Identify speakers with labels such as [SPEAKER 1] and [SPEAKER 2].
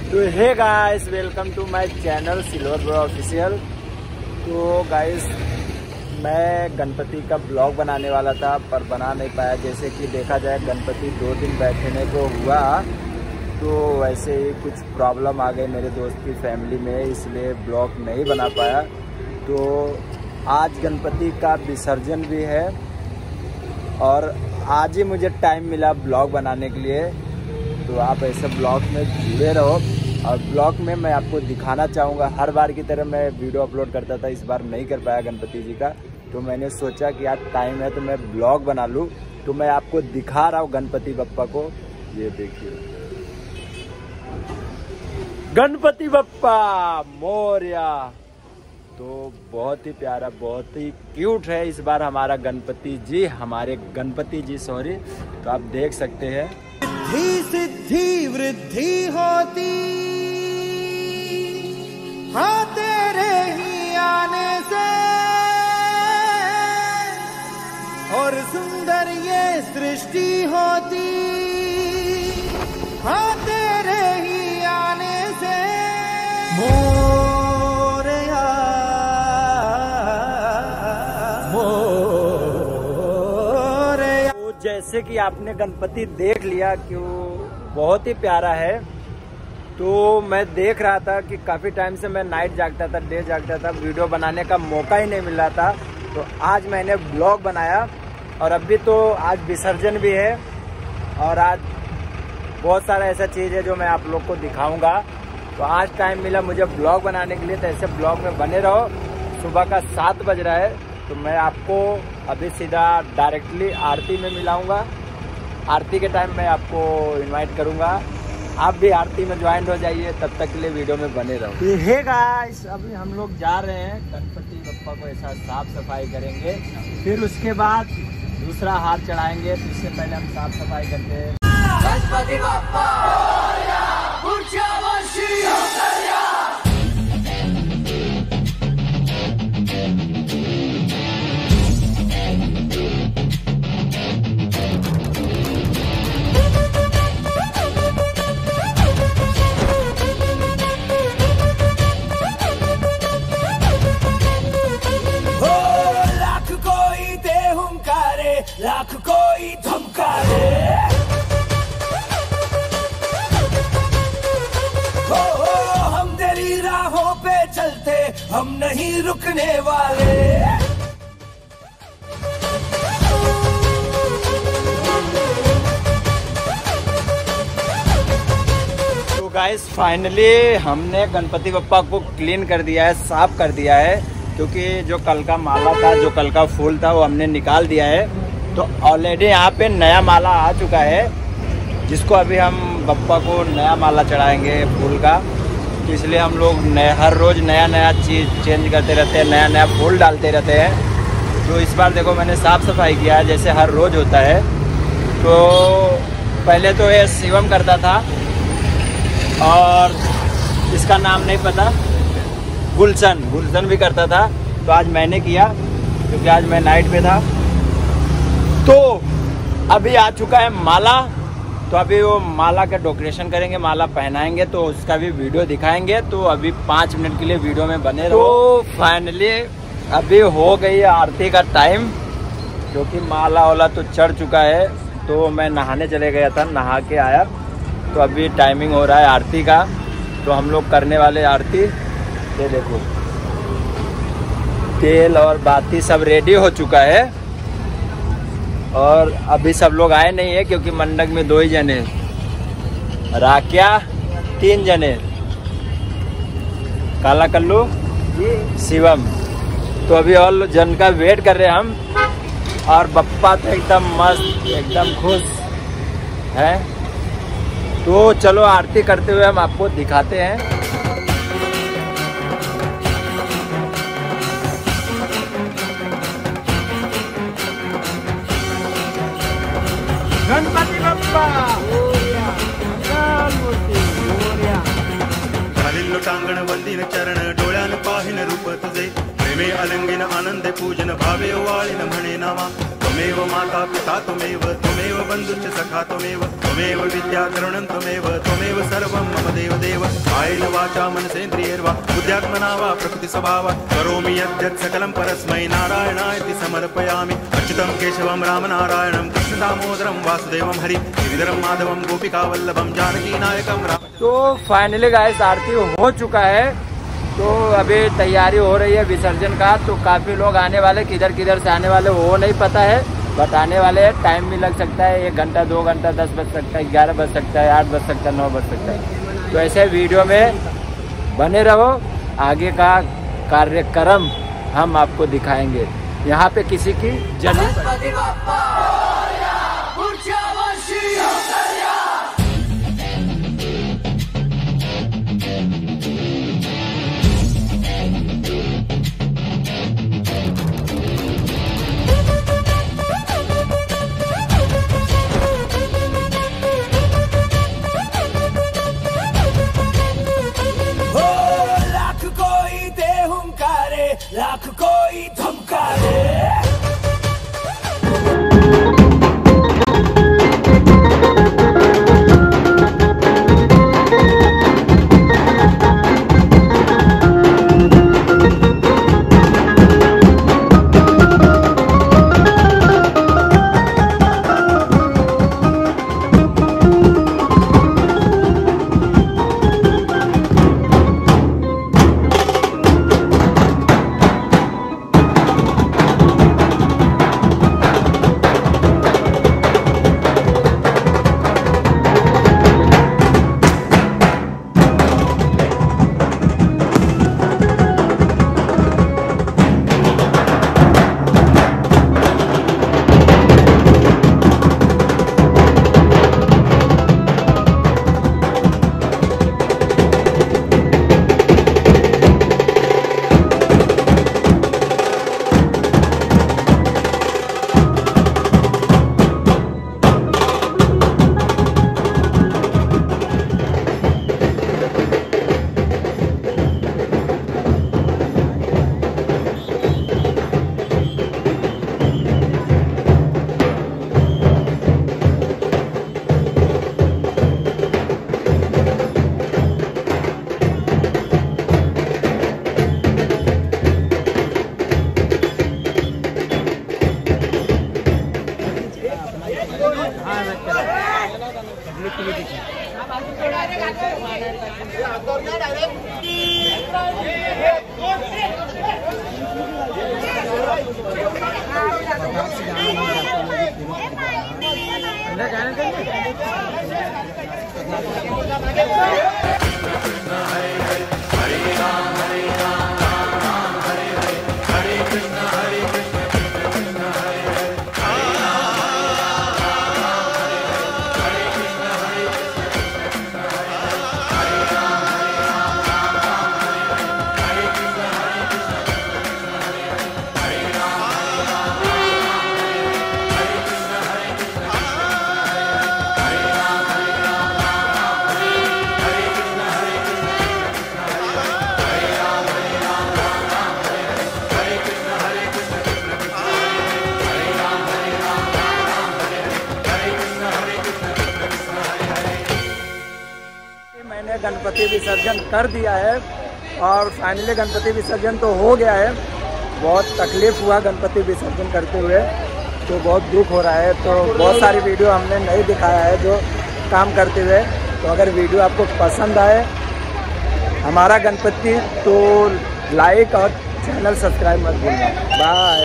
[SPEAKER 1] तो hey guys, welcome to my channel silver bro official. तो guys, मैं गणपति का ब्लॉग बनाने वाला था पर बना नहीं पाया। जैसे कि देखा जाए गणपति 2 दिन बैठने को हुआ, तो वैसे ही कुछ प्रॉब्लम आ गई मेरे दोस्त की फैमिली में, इसलिए ब्लॉग नहीं बना पाया। तो आज गणपति का विसर्जन भी है और आज ही मुझे टाइम मिला ब्लॉग बनाने के लिए। तो आप ऐसे ब्लॉग में जुड़े रहो और ब्लॉग में मैं आपको दिखाना चाहूँगा। हर बार की तरह मैं वीडियो अपलोड करता था, इस बार नहीं कर पाया गणपति जी का। तो मैंने सोचा कि आज टाइम है तो मैं ब्लॉग बना लूँ। तो मैं आपको दिखा रहा हूँ गणपति बप्पा को, ये देखिए गणपति बप्पा मोरया। तो बहुत ही प्यारा, बहुत ही क्यूट है इस बार हमारा गणपति जी, हमारे गणपति जी सॉरी। तो आप देख सकते हैं
[SPEAKER 2] सिद्धि सिद्धि वृद्धि होती, हाँ तेरे ही आने से, और सुंदर ये सृष्टि होती, हाँ तेरे ही आने से। मोरया मोरया।
[SPEAKER 1] तो जैसे कि आपने गणपति देख लिया कि वो बहुत ही प्यारा है। तो मैं देख रहा था कि काफ़ी टाइम से मैं नाइट जागता था, डे जागता था, वीडियो बनाने का मौका ही नहीं मिल रहा था। तो आज मैंने ब्लॉग बनाया और अभी तो आज विसर्जन भी है और आज बहुत सारा ऐसा चीज़ है जो मैं आप लोग को दिखाऊंगा। तो आज टाइम मिला मुझे ब्लॉग बनाने के लिए, तो ऐसे ब्लॉग में बने रहो। सुबह का 7 बज रहा है, तो मैं आपको अभी सीधा डायरेक्टली आरती में मिलाऊंगा। आरती के टाइम मैं आपको इनवाइट करूंगा, आप भी आरती में ज्वाइन हो जाइए। तब तक के लिए वीडियो में बने रहो। हे गाइस, अभी हम लोग जा रहे हैं गणपति बप्पा को ऐसा साफ सफाई करेंगे, फिर उसके बाद दूसरा हाथ चढ़ाएंगे। तो इससे पहले हम साफ सफाई करते हैं।
[SPEAKER 2] गणपति बप्पा लाख कोई धमकारे, हो हम तेरी राहों पे चलते, हम नहीं रुकने वाले।
[SPEAKER 1] तो गाइस, फाइनली हमने गणपति बप्पा को क्लीन कर दिया है, साफ कर दिया है। क्योंकि जो कल का माला था, जो कल का फूल था, वो हमने निकाल दिया है। तो ऑलरेडी यहाँ पे नया माला आ चुका है, जिसको अभी हम बप्पा को नया माला चढ़ाएंगे फूल का। तो इसलिए हम लोग हर रोज़ नया नया चीज़ चेंज करते रहते हैं, नया नया फूल डालते रहते हैं। तो इस बार देखो मैंने साफ़ सफाई किया है जैसे हर रोज़ होता है। तो पहले तो ये शिवम करता था और इसका नाम नहीं पता, गुलशन भी करता था। तो आज मैंने किया क्योंकि आज मैं नाइट पे था। तो अभी आ चुका है माला, तो अभी वो माला का डेकोरेशन करेंगे, माला पहनाएंगे, तो उसका भी वीडियो दिखाएंगे। तो अभी 5 मिनट के लिए वीडियो में बने रहो। तो फाइनली अभी हो गई है आरती का टाइम, क्योंकि माला वाला तो चढ़ चुका है। तो मैं नहाने चले गया था, नहा के आया। तो अभी टाइमिंग हो रहा है आरती का, तो हम लोग करने वाले आरती। ये देखो तेल और बाती सब रेडी हो चुका है और अभी सब लोग आए नहीं है क्योंकि मंडप में 2 ही जने, राकिया 3 जने, काला कल्लू शिवम। तो अभी और जन का वेट कर रहे हैं हम। और बप्पा तो एकदम मस्त, एकदम खुश है। तो चलो आरती करते हुए हम आपको दिखाते हैं। गणपति बप्पा
[SPEAKER 3] घालील लोटांगण वंदीन चरण, डोळ्यान पाहिन रूप तुझे, प्रेमे अलंगिन आनंदे पूजन, भावे वाळीन म्हणे नामा। त्वमेव माता पिता त्वमेव बंधुश्च सखा त्वमेव विद्या करुणं त्वमेव सर्वं मम देव देव। वाचा मनसेन्द्रियैर्वा बुद्ध्यात्मना वा प्रकृति स्वभावा करोमि यद्यत् सकलं परस्मै नारायणाय समर्पयामि। अच्युतं केशवं रामनारायणं कृष्ण दामोदरं वासुदेवं हरि गिरिधरं माधवं गोपिका वल्लभं जानकी नायकं राम।
[SPEAKER 1] तो फाइनली गाइस आरती हो चुका है, तो अभी तैयारी हो रही है विसर्जन का। तो काफी लोग आने वाले, किधर किधर से आने वाले वो नहीं पता है, बताने वाले हैं। टाइम भी लग सकता है, 1 घंटा 2 घंटा, 10 बज सकता है, 11 बज सकता है, 8 बज सकता है, 9 बज सकता है। तो ऐसे वीडियो में बने रहो, आगे का कार्यक्रम हम आपको दिखाएंगे। यहाँ पे किसी की जन्म
[SPEAKER 2] लाख कोई धमकारे।
[SPEAKER 1] गणपति विसर्जन कर दिया है और फाइनली गणपति विसर्जन तो हो गया है। बहुत तकलीफ हुआ गणपति विसर्जन करते हुए, तो बहुत दुख हो रहा है। तो बहुत सारी वीडियो हमने नहीं दिखाया है जो काम करते हुए। तो अगर वीडियो आपको पसंद आए हमारा गणपति, तो लाइक और चैनल सब्सक्राइब मत भूलना। बाय।